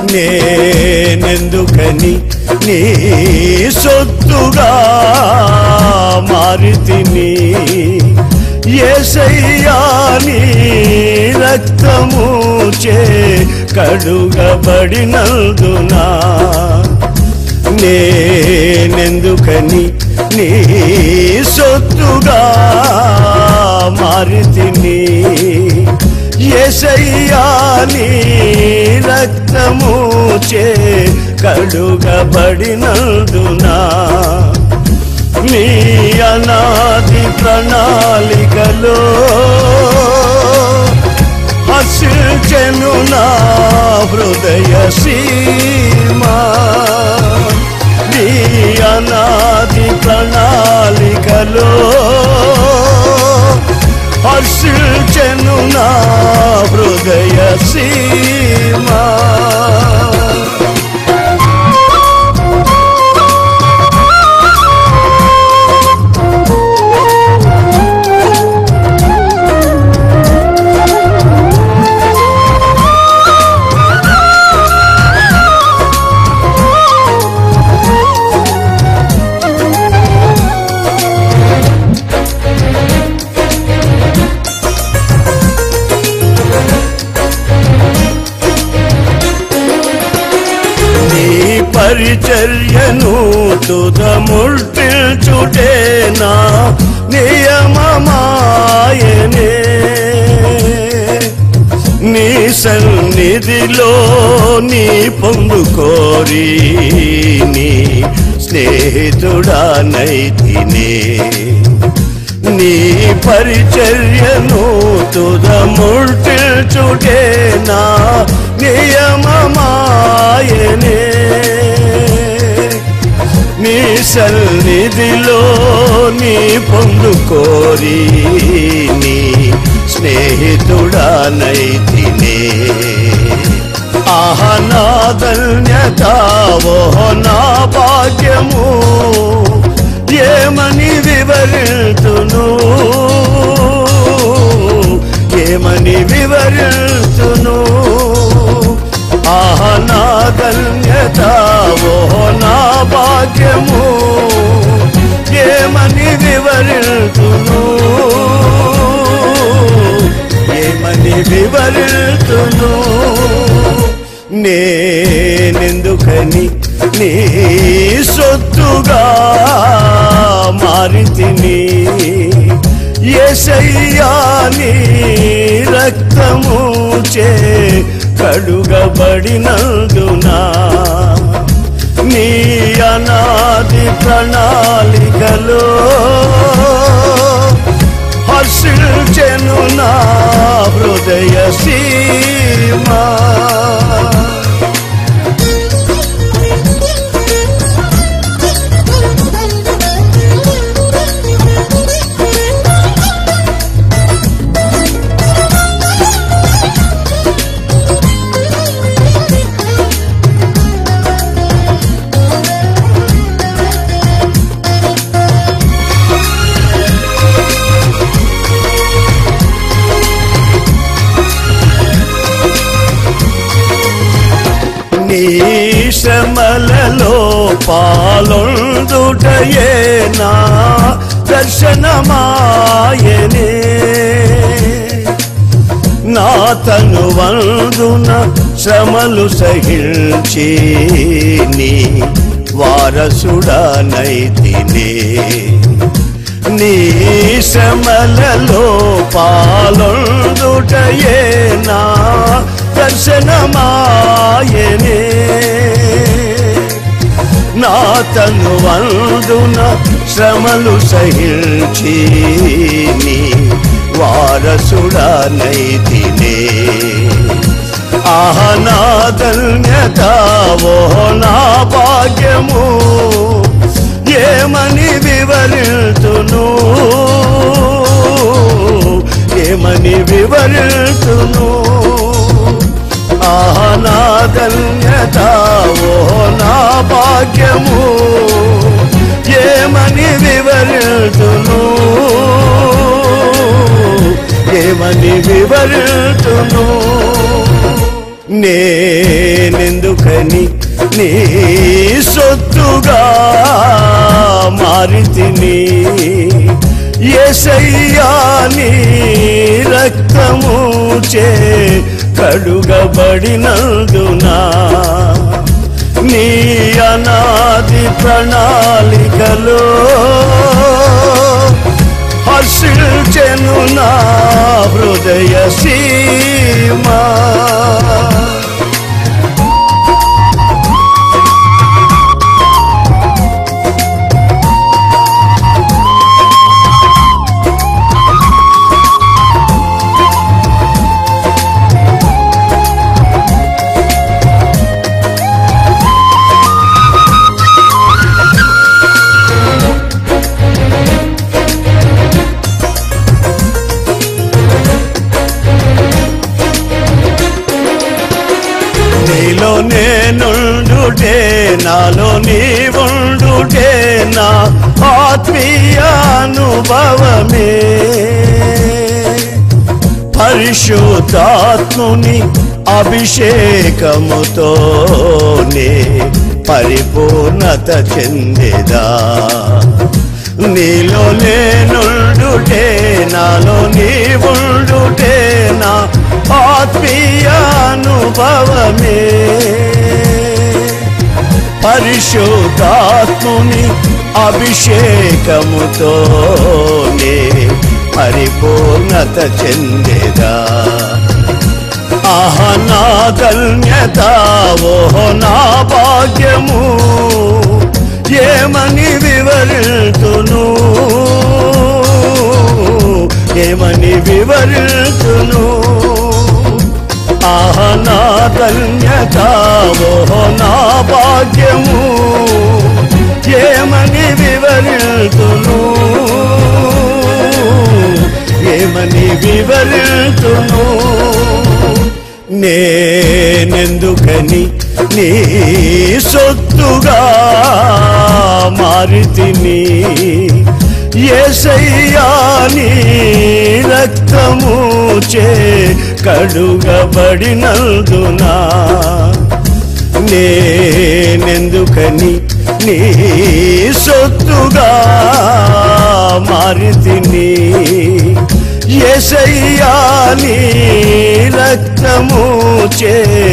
నేనెందుకని నీ సొత్తుగా మారితిని యేసయ్యా నీ రక్తము చే కడుగబడినందునా నేనెందుకని నీ సొత్తుగా మారితిని యేసయ్యా నీ రక్తము చే కడుగబడినందునా నీ అనాది ప్రణాళికలో హర్షించెను నా హృదయ సీమా నీ అనాది ప్రణాళికలో హర్షించెను నా హృదయ సీమా పరిచర్యను తుదముల్చుటే నా నియమమాయనే నీ సన్నిధిలో నీ పొందుకోరి నీ స్నేహితుడానైతినే నీ పరిచర్యను తుదముల్చుటే నా నియమమాయనే నీ సన్నిధిలో నీ పొందుకోరి నీ స్నేహితుడానైతినే ఆహ నా ధన్యత ఓహో నా భాగ్యము ఏమని వివరితును ఏమని వివరితును ఆహ నా ధన్యత ఓహో నా భాగ్యము ఏమని వివరితును ఏమని వివరితును నేనెందుకని నీ సొత్తుగా మారితిని యేసయ్యా నీ రక్తము చే కడుగబడినందునా నీ అనాది ప్రణాళికలో హర్షించెను నా హృదయ సీమా నీ శ్రమలలో పాలొందుటయే నా దర్శనమాయనే నా తనువందున శ్రమలు సహించి నీ వారసుడానైతినే నీ శ్రమలలో పాలొందుటయే నా దర్శనమాయనే నా తనువందున శ్రమలు సహించి నీ వారసుడానైతినే ఆహ నా ధన్యత ఓహో నా భాగ్యము ఏమని వివరితును ఏమని వివరితును ఆహ నా ధన్యత ఓహో నా భాగ్యము ఏమని వివరితును ఏమని వివరితును నేనెందుకని నీ సొత్తుగా మారితిని యేసయ్యా నీ రక్తము చే కడుగబడినందునా నీ అనాది ప్రణాళికలో హర్షించెను నా హృదయ సీమా నీలో నేనుండుటే నాలో నీవుండుటే నా ఆత్మీయానుభవమే పరిశుద్ధాత్ముని అభిషేకముతోనే పరిపూర్ణత చెందేదా నీలో నేనుండుటే నాలో నీవుండుటే నా ఆత్మీయానుభవమే పరిశుద్ధాత్ముని అభిషేకముతోనే పరిపూర్ణత చెందేదా ఆహా నా ధన్యత ఓహో నా భాగ్యము ఏమని వివరితును ఏమని వివరితును ఆహా నా ధన్యత ఓహో నా భాగ్యము ఏమని వివరితును ఏమని వివరితును నేనెందుకని నీ సొత్తుగా మారితిని యేసయ్యా నీ రక్తము చే కడుగబడినందునా నేనెందుకని నీ సొత్తుగా మారితిని యేసయ్యా నీ రక్తము చే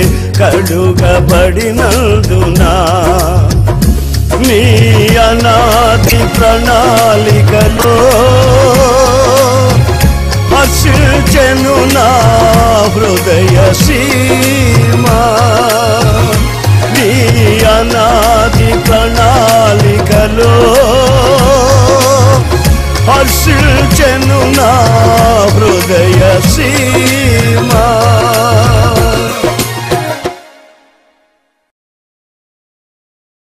కడుగబడినందునా నీ అనాది ప్రణాళికలో హర్షించెను నా హృదయ సీమా నీ అనాది ప్రణాళికలో హర్షించెను నా హృదయ సీమా